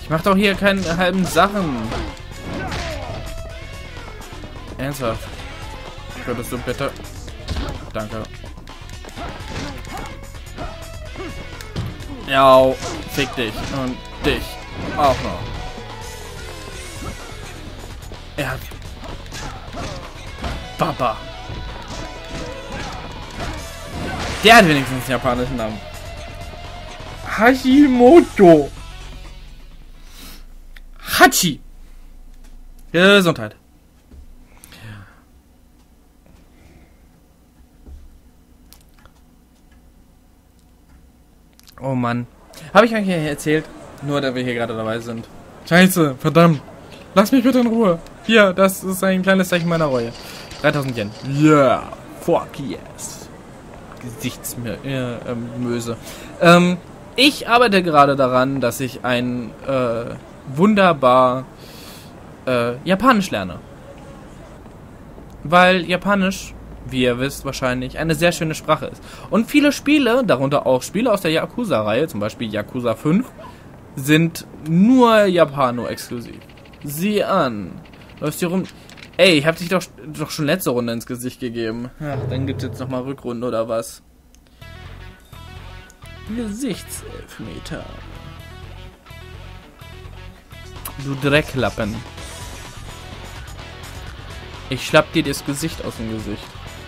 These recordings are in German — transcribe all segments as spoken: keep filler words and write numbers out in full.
Ich mach doch hier keine halben Sachen. Ernsthaft? Würdest du bitte? Danke. Ja, fick dich. Und dich. Auch noch. Er hat... Papa. Der hat wenigstens einen japanischen Namen. Hashimoto. Hachi. Gesundheit. Oh Mann. Habe ich euch hier erzählt? Nur, da wir hier gerade dabei sind. Scheiße, verdammt. Lass mich bitte in Ruhe. Hier, das ist ein kleines Zeichen meiner Reue. dreitausend Yen. Yeah. Fuck yes. Gesichtsmöse. Ähm, ich arbeite gerade daran, dass ich ein äh, wunderbar äh, Japanisch lerne. Weil Japanisch, wie ihr wisst wahrscheinlich, eine sehr schöne Sprache ist. Und viele Spiele, darunter auch Spiele aus der Yakuza-Reihe, zum Beispiel Yakuza fünf, sind nur Japano-exklusiv. Sieh an. Läufst hier rum... Ey, ich hab dich doch, doch schon letzte Runde ins Gesicht gegeben. Ach, dann gibt's jetzt nochmal Rückrunde oder was? Gesichtselfmeter. Du Drecklappen. Ich schlapp dir das Gesicht aus dem Gesicht.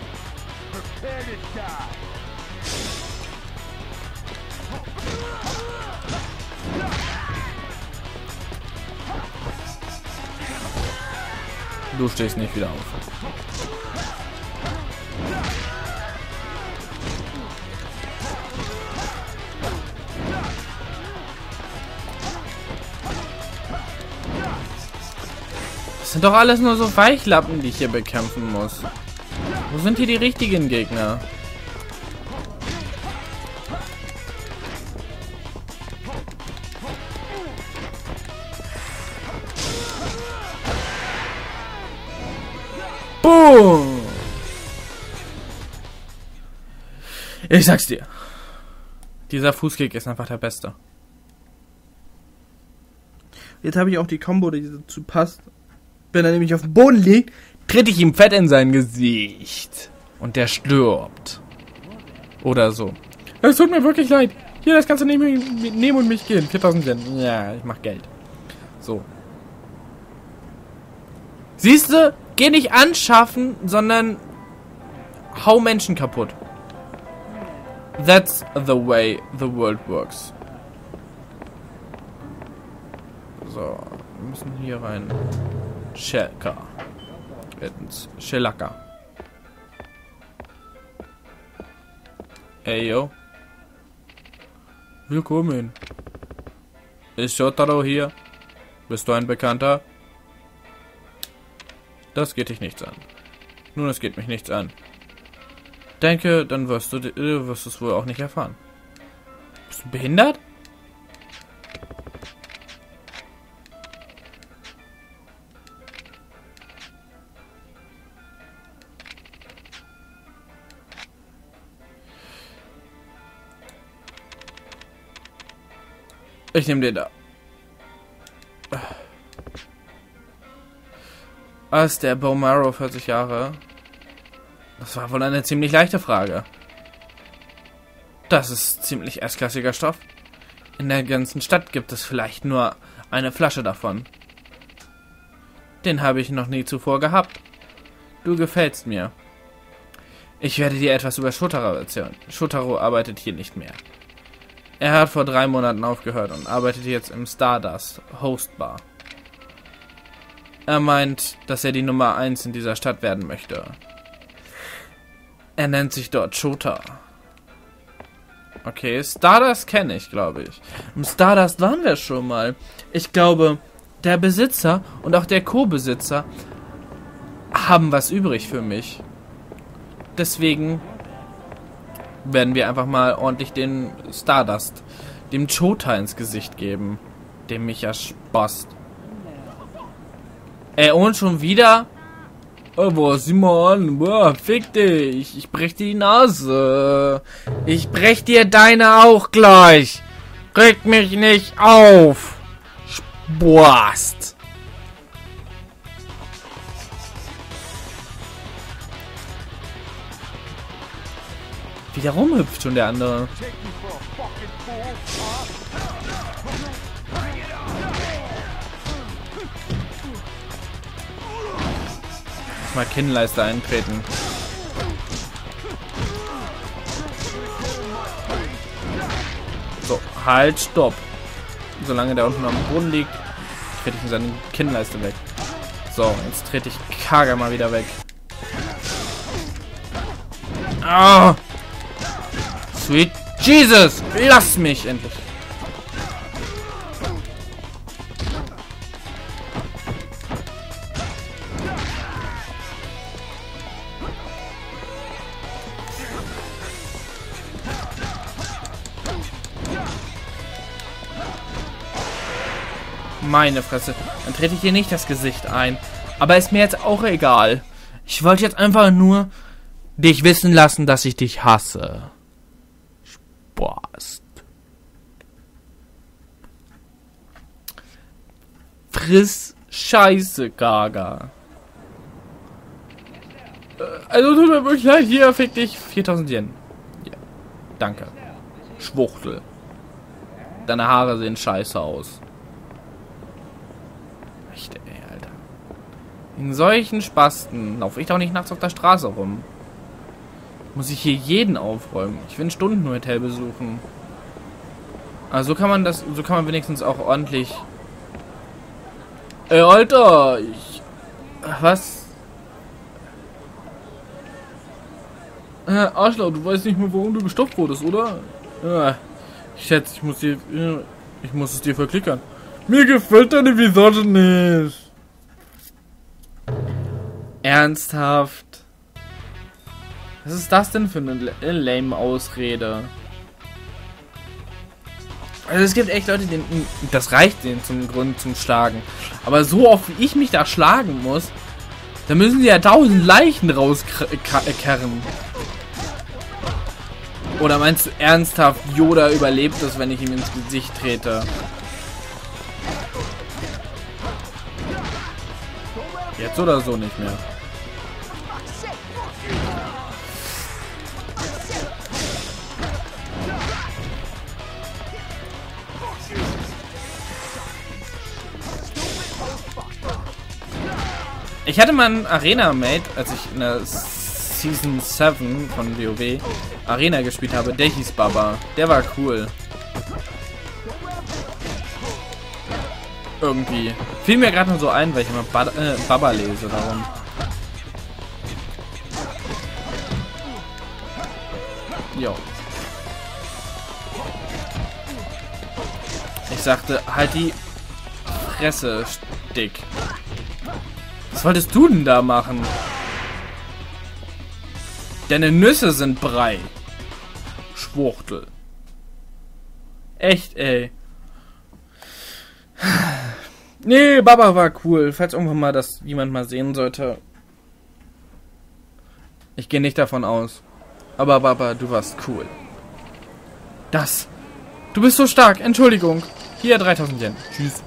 Du stehst nicht wieder auf. Das sind doch alles nur so Weichlappen, die ich hier bekämpfen muss. Wo sind hier die richtigen Gegner? Boom! Ich sag's dir. Dieser Fußkick ist einfach der beste. Jetzt habe ich auch die Combo, die dazu passt. Wenn er nämlich auf dem Boden liegt, tritt ich ihm fett in sein Gesicht. Und der stirbt. Oder so. Es tut mir wirklich leid. Hier, das kannst du nehmen, nehmen und mich gehen. viertausend Yen. Ja, ich mach Geld. So. Siehst du? Geh nicht anschaffen, sondern hau Menschen kaputt. That's the way the world works. So, wir müssen hier rein. Shelka. Ins Shelaka. Ey, yo. Willkommen. Ist Shotaro hier? Bist du ein Bekannter? Das geht dich nichts an. Nun, es geht mich nichts an. Denke, dann wirst du, du wirst es wohl auch nicht erfahren. Bist du behindert? Ich nehme den da. Was, der Bomaro, vierzig Jahre? Das war wohl eine ziemlich leichte Frage. Das ist ziemlich erstklassiger Stoff. In der ganzen Stadt gibt es vielleicht nur eine Flasche davon. Den habe ich noch nie zuvor gehabt. Du gefällst mir. Ich werde dir etwas über Shotaro erzählen. Shotaro arbeitet hier nicht mehr. Er hat vor drei Monaten aufgehört und arbeitet jetzt im Stardust Host Bar. Er meint, dass er die Nummer eins in dieser Stadt werden möchte. Er nennt sich dort Shota. Okay, Stardust kenne ich, glaube ich. Im Stardust waren wir schon mal. Ich glaube, der Besitzer und auch der Co-Besitzer haben was übrig für mich. Deswegen werden wir einfach mal ordentlich den Stardust, dem Shota ins Gesicht geben. Dem Micha Spast. Ey, und schon wieder? Oh, boah, sieh mal an. Boah, fick dich. Ich brech dir die Nase. Ich brech dir deine auch gleich. Reg mich nicht auf. Boast. Wie der rumhüpft schon der andere. Mal Kinnleiste eintreten. So, halt, stopp. Solange der unten am Boden liegt, trete ich in seine Kinnleiste weg. So, jetzt trete ich Kaga mal wieder weg. Ah! Sweet Jesus! Lass mich endlich! Meine Fresse. Dann trete ich dir nicht das Gesicht ein. Aber ist mir jetzt auch egal. Ich wollte jetzt einfach nur dich wissen lassen, dass ich dich hasse. Spaß. Friss Scheiße, Gaga. Also tut mir wirklich leid. Hier, fick dich. viertausend Yen. Ja. Danke. Schwuchtel. Deine Haare sehen scheiße aus. Echt, ey, Alter. In solchen Spasten laufe ich doch nicht nachts auf der Straße rum. Muss ich hier jeden aufräumen. Ich will ein Stundenhotel besuchen. Also so kann man das, so kann man wenigstens auch ordentlich. Ey, Alter, ich. Was? Äh, Arschloch, du weißt nicht mehr, warum du gestoppt wurdest, oder? Ja, ich schätze, ich muss dir. Ich muss es dir verklickern. Mir gefällt deine Visage nicht. Ernsthaft? Was ist das denn für eine lame Ausrede? Also es gibt echt Leute, denen das reicht denen zum Grund zum Schlagen. Aber so oft wie ich mich da schlagen muss, da müssen sie ja tausend Leichen rauskerren. Oder meinst du ernsthaft, Yoda überlebt es, wenn ich ihm ins Gesicht trete? Jetzt oder so nicht mehr. Ich hatte mal einen Arena-Mate, als ich in der Season sieben von WoW Arena gespielt habe. Der hieß Baba. Der war cool. Irgendwie. Fiel mir gerade nur so ein, weil ich immer ba äh, Baba lese, darum. Jo. Ich sagte, halt die Fresse, Stick. Was wolltest du denn da machen? Deine Nüsse sind Brei. Schwuchtel. Echt, ey. Nee, Baba war cool. Falls irgendwann mal das jemand mal sehen sollte. Ich gehe nicht davon aus. Aber Baba, du warst cool. Das. Du bist so stark. Entschuldigung. Hier, dreitausend Yen. Tschüss.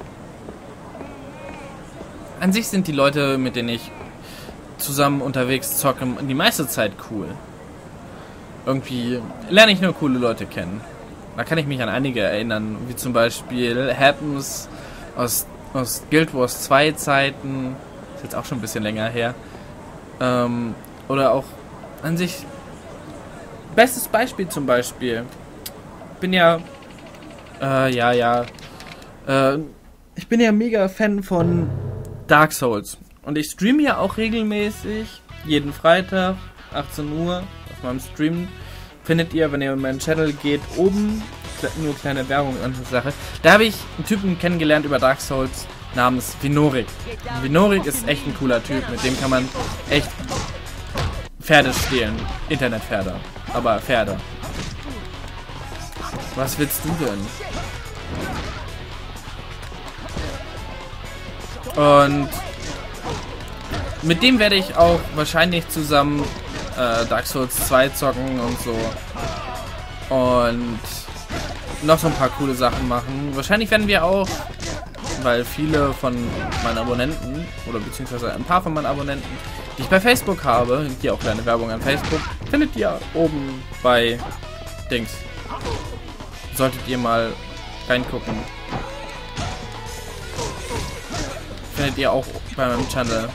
An sich sind die Leute, mit denen ich zusammen unterwegs zocke, die meiste Zeit cool. Irgendwie lerne ich nur coole Leute kennen. Da kann ich mich an einige erinnern, wie zum Beispiel Happens aus, aus Guild Wars zwei Zeiten. Ist jetzt auch schon ein bisschen länger her. Ähm, oder auch an sich. Bestes Beispiel zum Beispiel. Bin ja. Äh, ja, ja. Äh, ich bin ja mega Fan von Dark Souls. Und ich streame ja auch regelmäßig. Jeden Freitag, achtzehn Uhr. Auf meinem Stream findet ihr, wenn ihr in meinen Channel geht, oben nur kleine Werbung an der Sache. Da habe ich einen Typen kennengelernt über Dark Souls namens Vinorik. Vinorik ist echt ein cooler Typ. Mit dem kann man echt Pferde stehlen. Internetpferde. Aber Pferde. Was willst du denn? Und mit dem werde ich auch wahrscheinlich zusammen äh, Dark Souls zwei zocken und so. Und noch so ein paar coole Sachen machen. Wahrscheinlich werden wir auch weil viele von meinen Abonnenten, oder beziehungsweise ein paar von meinen Abonnenten, die ich bei Facebook habe, hier auch kleine Werbung an Facebook, findet ihr oben bei Dings. Solltet ihr mal reingucken. Findet ihr auch bei meinem Channel.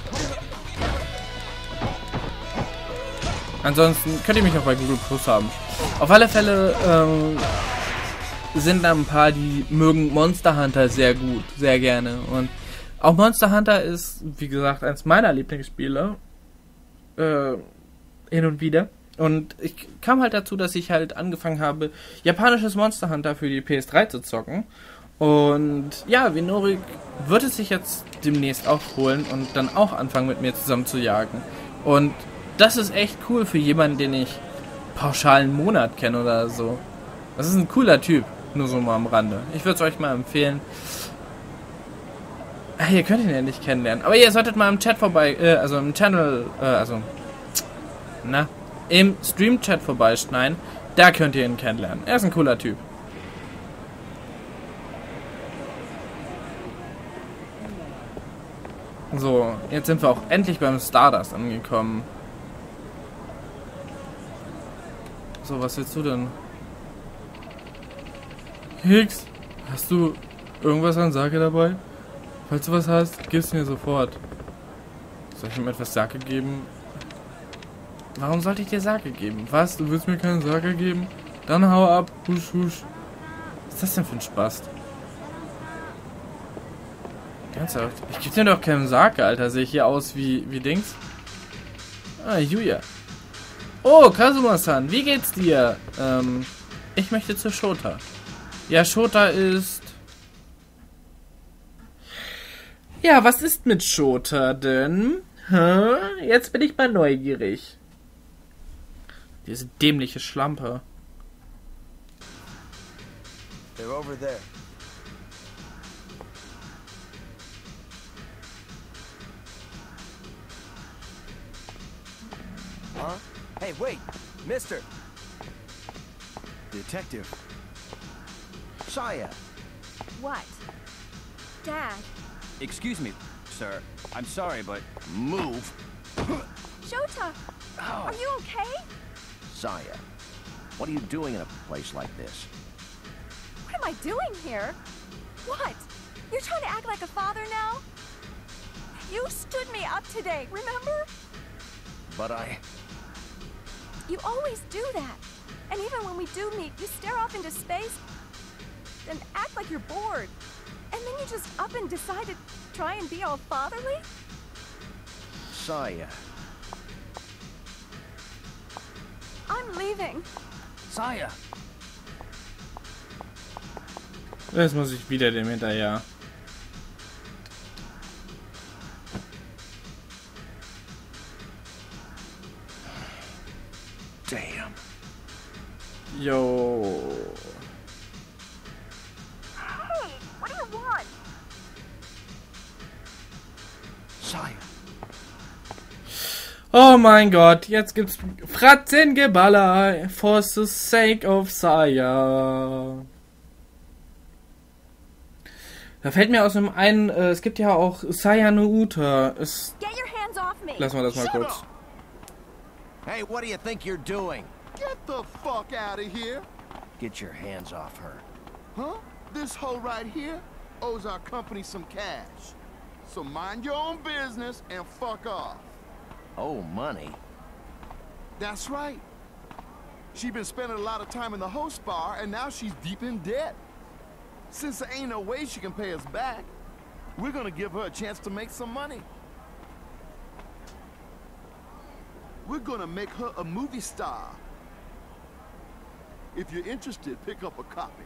Ansonsten könnt ihr mich auch bei Google Plus haben. Auf alle Fälle ähm, sind da ein paar, die mögen Monster Hunter sehr gut, sehr gerne. Und auch Monster Hunter ist, wie gesagt, eines meiner Lieblingsspiele. Äh, hin und wieder. Und ich kam halt dazu, dass ich halt angefangen habe, japanisches Monster Hunter für die P S drei zu zocken. Und ja, Vinorik wird es sich jetzt demnächst auch holen und dann auch anfangen, mit mir zusammen zu jagen. Und das ist echt cool für jemanden, den ich pauschal einen Monat kenne oder so. Das ist ein cooler Typ, nur so mal am Rande. Ich würde es euch mal empfehlen. Ach, ihr könnt ihn ja nicht kennenlernen. Aber ihr solltet mal im Chat vorbei, äh, also im Channel, äh, also, na, im Stream-Chat vorbeischneiden. Da könnt ihr ihn kennenlernen. Er ist ein cooler Typ. So, jetzt sind wir auch endlich beim Stardust angekommen. So, was willst du denn? Hicks, hast du irgendwas an Sake dabei? Falls du was hast, gib's mir sofort. Soll ich ihm etwas Sake geben? Warum sollte ich dir Sake geben? Was? Du willst mir keinen Sake geben? Dann hau ab. Husch, husch. Was ist das denn für ein Spaß? Ernsthaft? Ich geb dir doch keinen Sake, Alter. Sehe ich hier aus wie, wie Dings? Ah, Yuya. Oh, Kazuma-san, wie geht's dir? Ähm, ich möchte zu Shota. Ja, Shota ist... Ja, was ist mit Shota denn? Hä? Jetzt bin ich mal neugierig. Diese dämliche Schlampe. They're over there. Huh? Hey, wait! Mister! Detective. Saya! What? Dad? Excuse me, sir. I'm sorry, but move! Shota! Oh. Are you okay? Saya, what are you doing in a place like this? What am I doing here? What? You're trying to act like a father now? You stood me up today, remember? But I... You always do that. And even when we do meet, you stare off into space, then act like you're bored. And then you just up and decide to try and be all fatherly? Saya. I'm leaving. Saya! Jetzt muss ich wieder dem hinterher. Damn. Yo. Hey, what do you want? Saya. Oh mein Gott, jetzt gibt's Fratzengeballer for the sake of Saya. Da fällt mir aus dem einen, äh, es gibt ja auch Saya no Uta. Es, Get your hands off me. lassen wir das mal Shut kurz. up. Hey, what do you think you're doing? Get the fuck out of here! Get your hands off her. Huh? This hoe right here owes our company some cash. So mind your own business and fuck off. Oh, money. That's right. She been spending a lot of time in the host bar and now she's deep in debt. Since there ain't no way she can pay us back, we're gonna give her a chance to make some money. We're gonna make her a movie star. If you're interested, pick up a copy.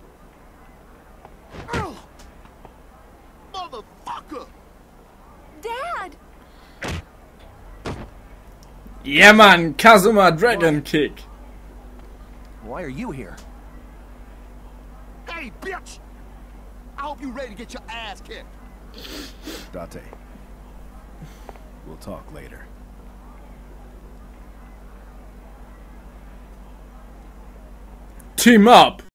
Ugh! Motherfucker! Dad! Yeah, man, Kazuma Dragon Kick. Why are you here? Hey, bitch! I hope you're ready to get your ass kicked. Date. We'll talk later. Team up.